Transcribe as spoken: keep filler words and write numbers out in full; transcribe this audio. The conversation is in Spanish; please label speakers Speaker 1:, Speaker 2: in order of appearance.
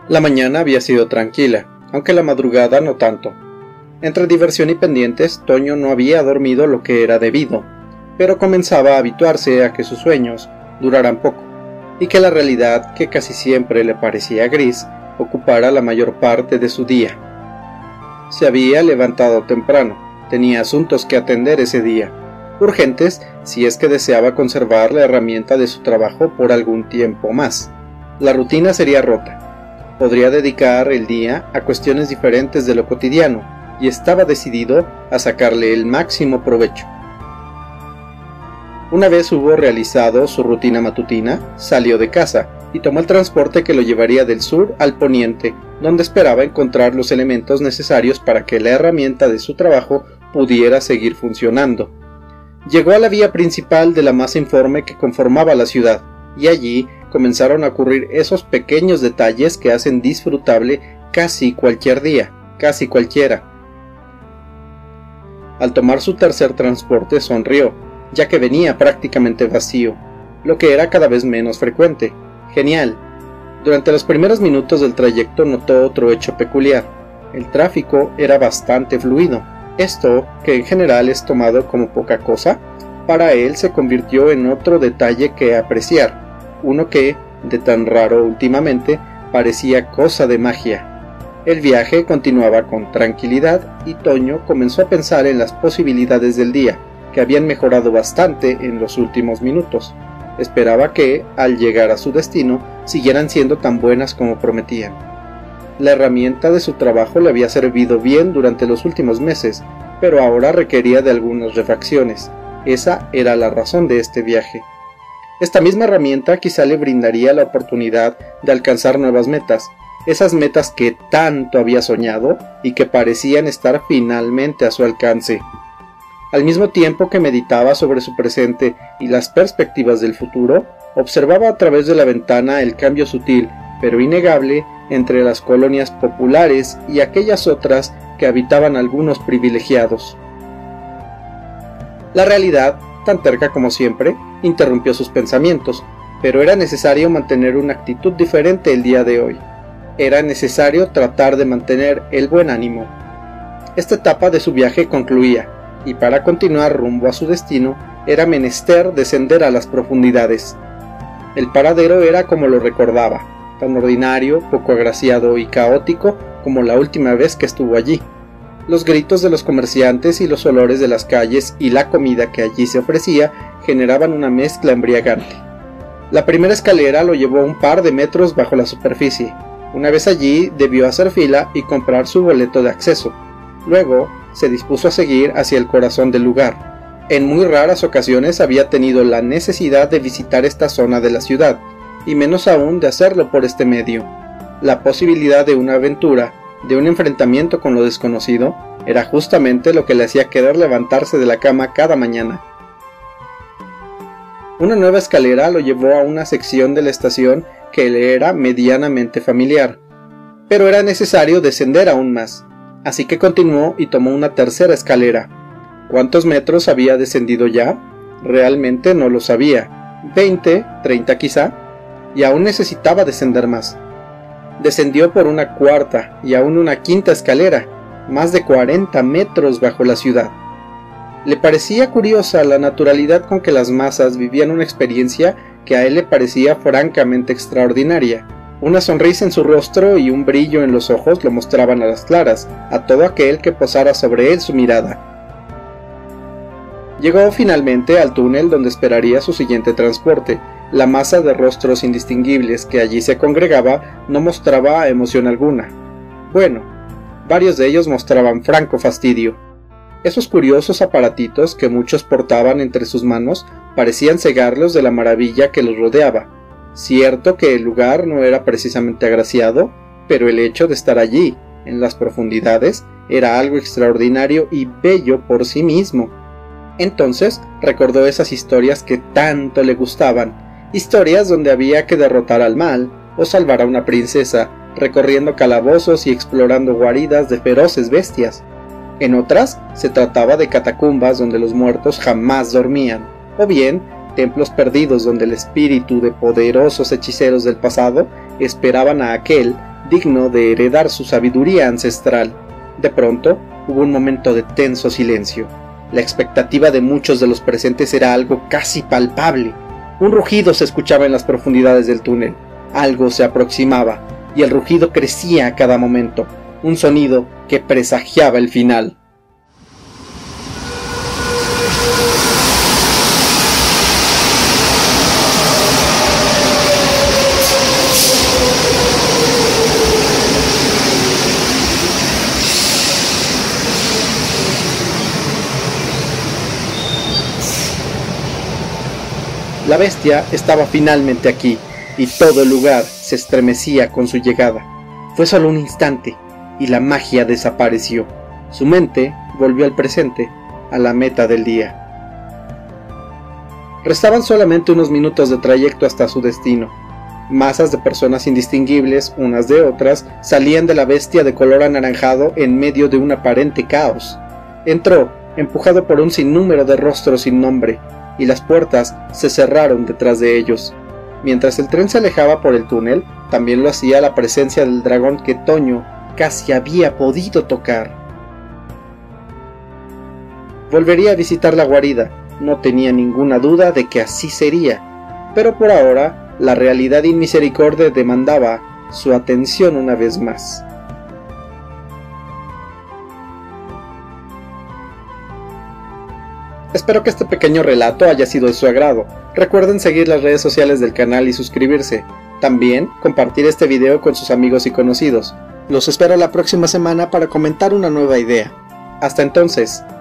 Speaker 1: La mañana había sido tranquila, aunque la madrugada no tanto. Entre diversión y pendientes, Toño no había dormido lo que era debido, pero comenzaba a habituarse a que sus sueños duraran poco, y que la realidad, que casi siempre le parecía gris, ocupara la mayor parte de su día. Se había levantado temprano, tenía asuntos que atender ese día, urgentes si es que deseaba conservar la herramienta de su trabajo por algún tiempo más. La rutina sería rota. Podría dedicar el día a cuestiones diferentes de lo cotidiano, y estaba decidido a sacarle el máximo provecho. Una vez hubo realizado su rutina matutina, salió de casa y tomó el transporte que lo llevaría del sur al poniente, donde esperaba encontrar los elementos necesarios para que la herramienta de su trabajo pudiera seguir funcionando. Llegó a la vía principal de la masa informe que conformaba la ciudad, y allí comenzaron a ocurrir esos pequeños detalles que hacen disfrutable casi cualquier día, casi cualquiera. Al tomar su tercer transporte sonrió, ya que venía prácticamente vacío, lo que era cada vez menos frecuente. Genial. Durante los primeros minutos del trayecto notó otro hecho peculiar. El tráfico era bastante fluido. Esto, que en general es tomado como poca cosa, para él se convirtió en otro detalle que apreciar. Uno que, de tan raro últimamente, parecía cosa de magia. El viaje continuaba con tranquilidad y Toño comenzó a pensar en las posibilidades del día, que habían mejorado bastante en los últimos minutos. Esperaba que, al llegar a su destino, siguieran siendo tan buenas como prometían. La herramienta de su trabajo le había servido bien durante los últimos meses, pero ahora requería de algunas refacciones. Esa era la razón de este viaje. Esta misma herramienta quizá le brindaría la oportunidad de alcanzar nuevas metas, esas metas que tanto había soñado y que parecían estar finalmente a su alcance. Al mismo tiempo que meditaba sobre su presente y las perspectivas del futuro, observaba a través de la ventana el cambio sutil, pero innegable, entre las colonias populares y aquellas otras que habitaban algunos privilegiados. La realidad, tan terca como siempre, interrumpió sus pensamientos, pero era necesario mantener una actitud diferente el día de hoy. Era necesario tratar de mantener el buen ánimo. Esta etapa de su viaje concluía, y para continuar rumbo a su destino, era menester descender a las profundidades. El paradero era como lo recordaba, tan ordinario, poco agraciado y caótico como la última vez que estuvo allí. Los gritos de los comerciantes y los olores de las calles y la comida que allí se ofrecía generaban una mezcla embriagante. La primera escalera lo llevó un par de metros bajo la superficie. Una vez allí debió hacer fila y comprar su boleto de acceso. Luego se dispuso a seguir hacia el corazón del lugar. En muy raras ocasiones había tenido la necesidad de visitar esta zona de la ciudad, y menos aún de hacerlo por este medio. La posibilidad de una aventura, de un enfrentamiento con lo desconocido, era justamente lo que le hacía querer levantarse de la cama cada mañana. Una nueva escalera lo llevó a una sección de la estación que le era medianamente familiar, pero era necesario descender aún más, así que continuó y tomó una tercera escalera. ¿Cuántos metros había descendido ya? Realmente no lo sabía. ¿veinte? ¿treinta quizá? Y aún necesitaba descender más. Descendió por una cuarta y aún una quinta escalera, más de cuarenta metros bajo la ciudad. Le parecía curiosa la naturalidad con que las masas vivían una experiencia que a él le parecía francamente extraordinaria. Una sonrisa en su rostro y un brillo en los ojos lo mostraban a las claras a todo aquel que posara sobre él su mirada. Llegó finalmente al túnel donde esperaría su siguiente transporte. La masa de rostros indistinguibles que allí se congregaba no mostraba emoción alguna. Bueno, varios de ellos mostraban franco fastidio. Esos curiosos aparatitos que muchos portaban entre sus manos parecían cegarlos de la maravilla que los rodeaba. Cierto que el lugar no era precisamente agraciado, pero el hecho de estar allí, en las profundidades, era algo extraordinario y bello por sí mismo. Entonces recordó esas historias que tanto le gustaban, historias donde había que derrotar al mal o salvar a una princesa, recorriendo calabozos y explorando guaridas de feroces bestias. En otras se trataba de catacumbas donde los muertos jamás dormían, o bien templos perdidos donde el espíritu de poderosos hechiceros del pasado esperaban a aquel digno de heredar su sabiduría ancestral. De pronto, hubo un momento de tenso silencio. La expectativa de muchos de los presentes era algo casi palpable. Un rugido se escuchaba en las profundidades del túnel. Algo se aproximaba, y el rugido crecía a cada momento. Un sonido que presagiaba el final. La bestia estaba finalmente aquí, y todo el lugar se estremecía con su llegada. Fue solo un instante, y la magia desapareció. Su mente volvió al presente, a la meta del día. Restaban solamente unos minutos de trayecto hasta su destino. Masas de personas indistinguibles, unas de otras, salían de la bestia de color anaranjado en medio de un aparente caos. Entró, empujado por un sinnúmero de rostros sin nombre, y las puertas se cerraron detrás de ellos. Mientras el tren se alejaba por el túnel, también lo hacía la presencia del dragón que Toño casi había podido tocar. Volvería a visitar la guarida, no tenía ninguna duda de que así sería, pero por ahora la realidad inmisericordia demandaba su atención una vez más. Espero que este pequeño relato haya sido de su agrado. Recuerden seguir las redes sociales del canal y suscribirse. También compartir este video con sus amigos y conocidos. Los espero la próxima semana para comentar una nueva idea. Hasta entonces.